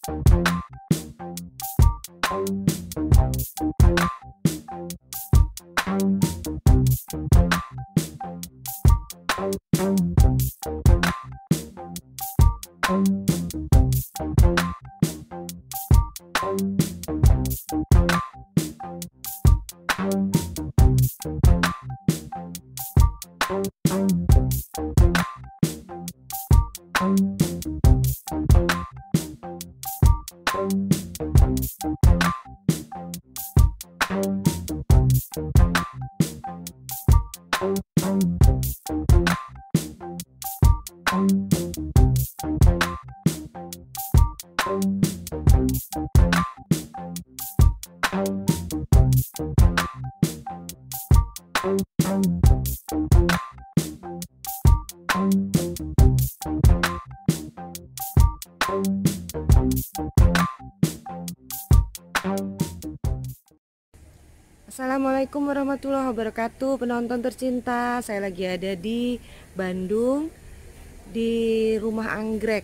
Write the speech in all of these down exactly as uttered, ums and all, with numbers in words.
Assalamualaikum warahmatullahi wabarakatuh, penonton tercinta. Saya lagi ada di Bandung, di Rumah Anggrek.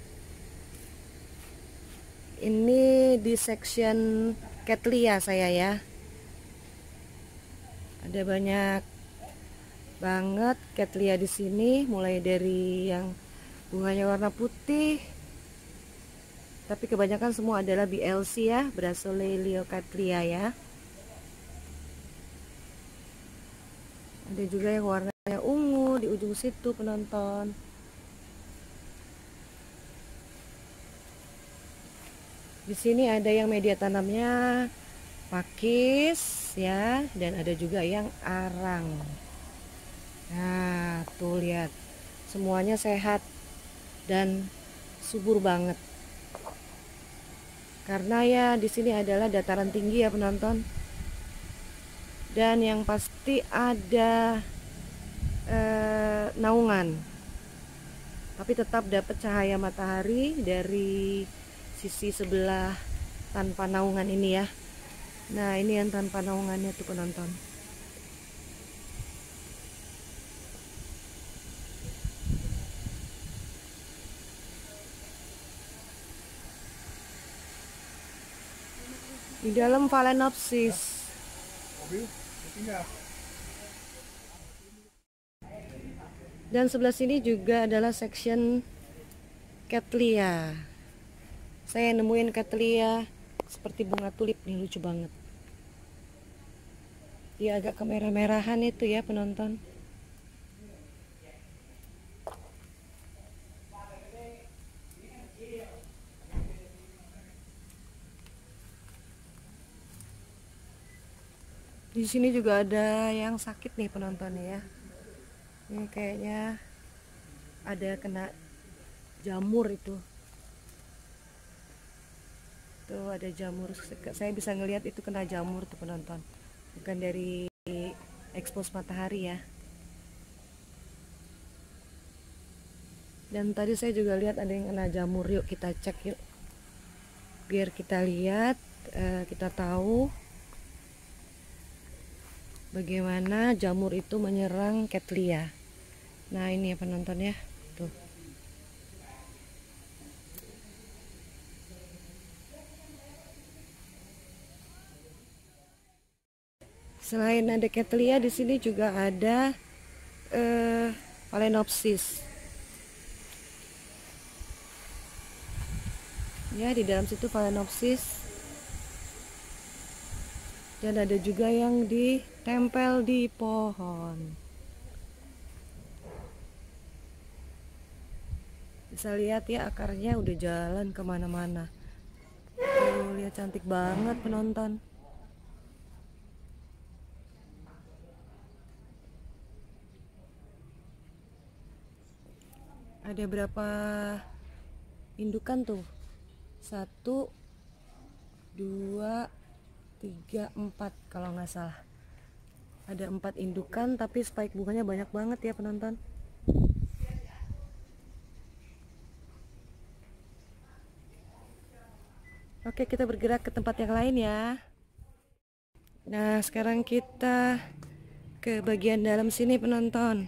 Ini di section Cattleya saya ya. Ada banyak banget Cattleya di sini, mulai dari yang bunganya warna putih, tapi kebanyakan semua adalah B L C ya, Brasiliocatlia ya. Ada juga yang warnanya ungu di ujung situ penonton. Di sini ada yang media tanamnya pakis ya, dan ada juga yang arang. Nah, tuh lihat. Semuanya sehat dan subur banget. Karena ya di sini adalah dataran tinggi ya penonton. Dan yang pasti ada eh, naungan, tapi tetap dapat cahaya matahari dari sisi sebelah tanpa naungan ini ya. Nah, ini yang tanpa naungannya tuh penonton. Di dalam Phalaenopsis. Dan sebelah sini juga adalah section Cattleya. Saya nemuin Cattleya seperti bunga tulip nih, lucu banget. Dia agak kemerah-merahan itu ya penonton. Di sini juga ada yang sakit nih penonton ya. Ini kayaknya ada kena jamur itu. Tuh ada jamur. Saya bisa ngelihat itu kena jamur tuh penonton. Bukan dari expose matahari ya. Dan tadi saya juga lihat ada yang kena jamur. Yuk kita cek yuk. Biar kita lihat, kita tahu bagaimana jamur itu menyerang Cattleya. Nah, ini ya penonton ya. Tuh. Selain ada Cattleya, di sini juga ada eh, Phalaenopsis. Ya, di dalam situ Phalaenopsis. Dan ada juga yang ditempel di pohon. Bisa lihat ya, akarnya udah jalan kemana-mana. Tuh, lihat cantik banget penonton. Ada berapa indukan tuh? Satu, dua, tiga, empat kalau nggak salah. Ada empat indukan, tapi spike bunganya banyak banget ya penonton. Oke, kita bergerak ke tempat yang lain ya. Nah, sekarang kita ke bagian dalam sini penonton.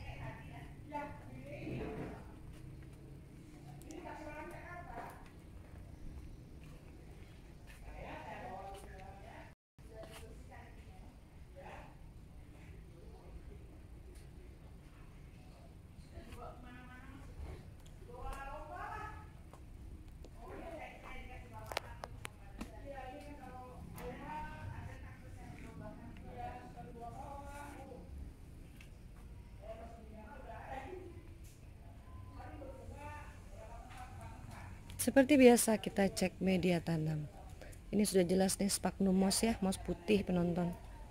Seperti biasa kita cek media tanam. Ini sudah jelas nih sphagnum moss ya, moss putih penonton.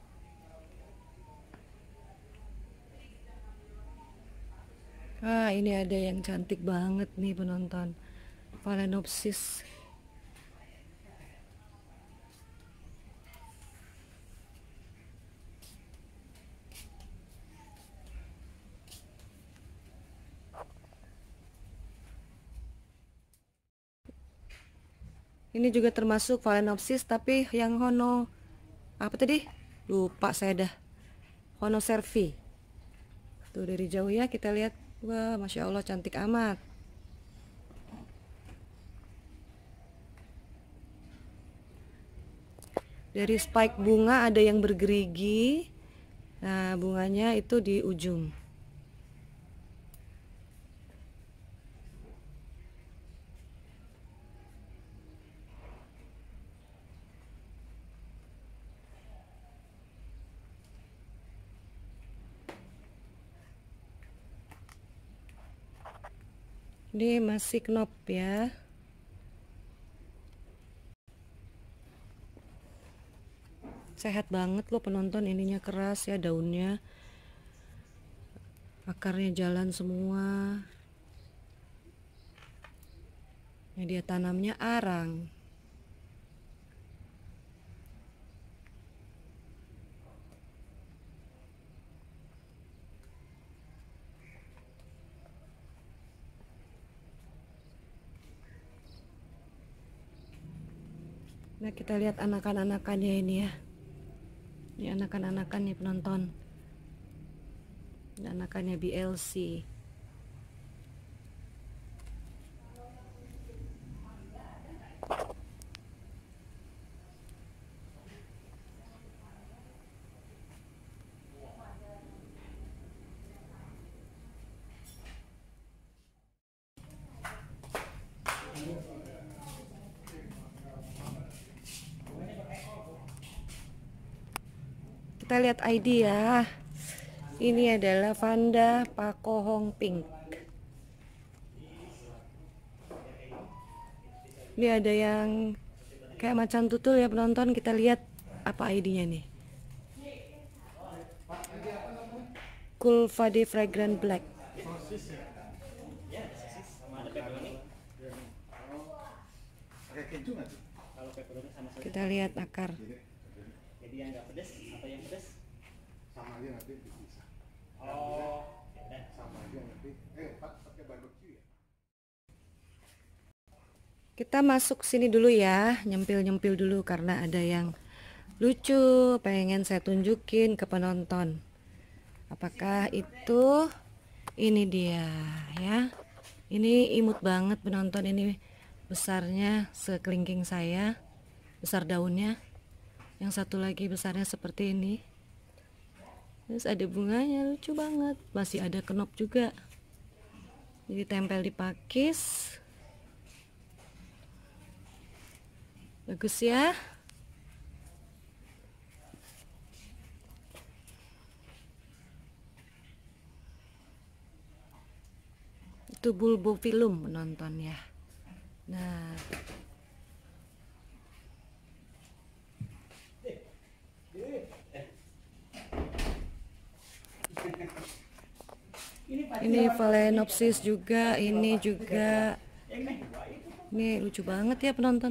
Ah, ini ada yang cantik banget nih penonton. Phalaenopsis. Ini juga termasuk Phalaenopsis tapi yang Hono apa tadi? Lupa saya dah. Honocervi. Tuh dari jauh ya kita lihat. Wah, Masya Allah cantik amat. Dari spike bunga ada yang bergerigi. Nah, bunganya itu di ujung. Ini masih knop ya. Sehat banget loh penonton, ininya keras ya daunnya. Akarnya jalan semua. Media tanamnya arang. Nah, kita lihat anakan-anakannya ini ya. Ini anakan-anakan nih penonton. Ini anakannya B L C. Kita lihat I D ya. Ini adalah Vanda Pakohong Pink. Ini ada yang kayak macan tutul ya penonton. Kita lihat apa I D-nya nih. Culvade Fragrant Black. Kita lihat akar. Jadi yang nggak pedas atau yang pedas sama aja nanti bisa. Oh, sama aja nanti. Eh, pakai barbecue ya. Kita masuk sini dulu ya, nyempil-nyempil dulu karena ada yang lucu pengen saya tunjukin ke penonton. Apakah itu? Ini dia ya. Ini imut banget penonton, ini besarnya sekelingking saya, besar daunnya. Yang satu lagi besarnya seperti ini. Terus ada bunganya, lucu banget. Masih ada kenop juga. Jadi tempel di pakis. Bagus ya. Itu bulbophyllum menonton ya. Nah, ini Phalaenopsis juga, ini juga. Ini lucu banget ya penonton.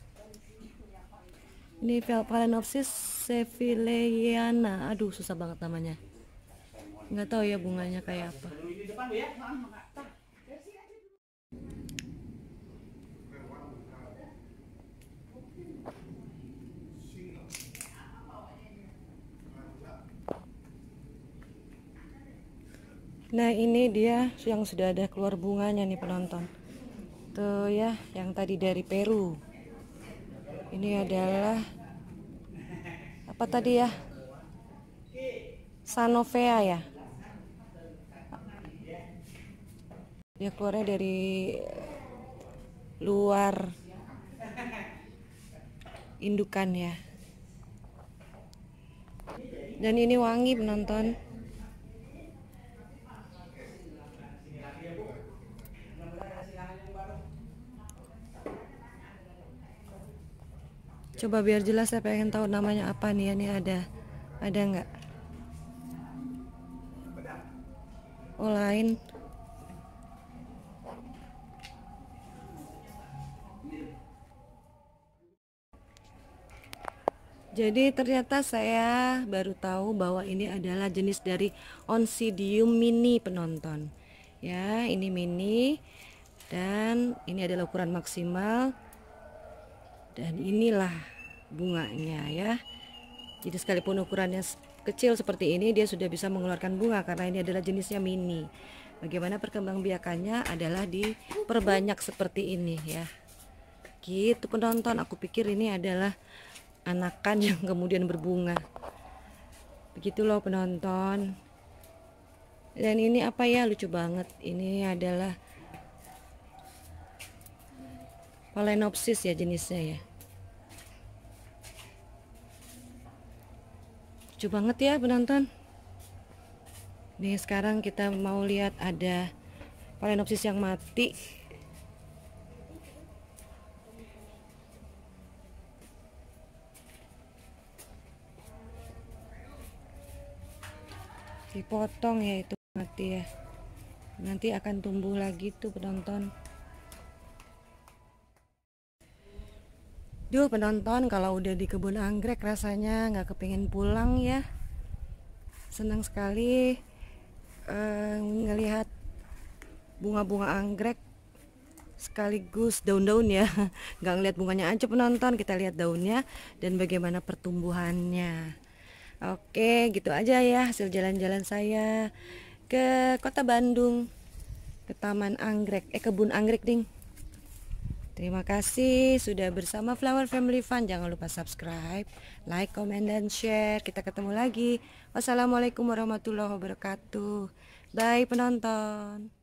Ini Phalaenopsis sevilleyana. Aduh, susah banget namanya. Nggak tahu ya bunganya kayak apa. Nah, ini dia yang sudah ada keluar bunganya nih penonton. Tuh ya, yang tadi dari Peru. Ini adalah apa tadi ya? Sanovea ya. Dia keluarnya dari luar indukan ya. Dan ini wangi penonton. Coba biar jelas, saya pengen tahu namanya apa nih ya. Nih ada, ada nggak? Oh lain. Jadi ternyata saya baru tahu bahwa ini adalah jenis dari Oncidium mini penonton. Ya, ini mini dan ini adalah ukuran maksimal. Dan inilah bunganya ya. Jadi sekalipun ukurannya kecil seperti ini, dia sudah bisa mengeluarkan bunga karena ini adalah jenisnya mini. Bagaimana perkembangbiakannya adalah diperbanyak seperti ini ya. Gitu penonton, aku pikir ini adalah anakan yang kemudian berbunga. Begitu loh penonton. Dan ini apa ya, lucu banget. Ini adalah Phalaenopsis ya jenisnya ya. Lucu banget ya penonton. Nih sekarang kita mau lihat ada Phalaenopsis yang mati. Dipotong ya, itu mati ya. Nanti akan tumbuh lagi tuh penonton. Duh penonton, kalau udah di kebun anggrek rasanya nggak kepingin pulang ya. Senang sekali uh, ngelihat bunga-bunga anggrek sekaligus daun-daun ya. Nggak ngelihat bunganya aja penonton, kita lihat daunnya dan bagaimana pertumbuhannya. Oke, gitu aja ya hasil jalan-jalan saya ke Kota Bandung, ke Taman Anggrek, eh kebun anggrek ding. Terima kasih sudah bersama Flower Family Fun. Jangan lupa subscribe, like, comment, dan share. Kita ketemu lagi. Wassalamualaikum warahmatullahi wabarakatuh. Bye penonton.